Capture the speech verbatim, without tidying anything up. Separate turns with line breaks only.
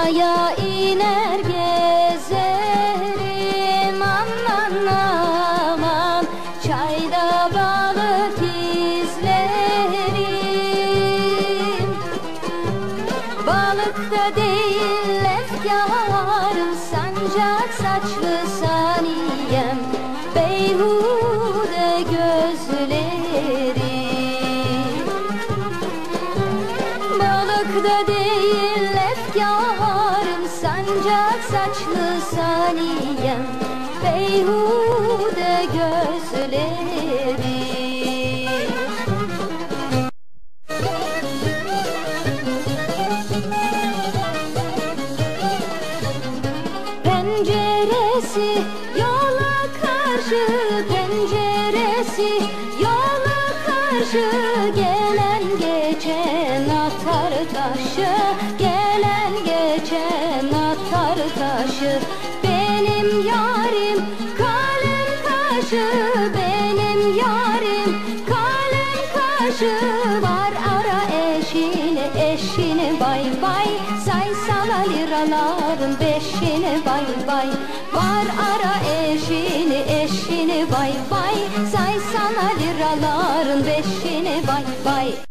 Çaya iner gezerim, aman aman, çayda balık izlerim. Balık da değil efkarım, sancak saçlı saniyem, beyhude gözlerim. Balık da değil efkarım, sancak saçlı saniyem, beyhude gözlerim. Penceresi yola karşı, penceresi yola karşı, gelen geçen atar taşı, gelen geçen atar taşı. Benim yarim kalem kaşı, benim yarim kalem kaşı. Var ara eşini, eşini bay bay, say sana liraların beşini bay bay. Var ara eşini, eşini bay bay, say sana liraların beşini bay bay.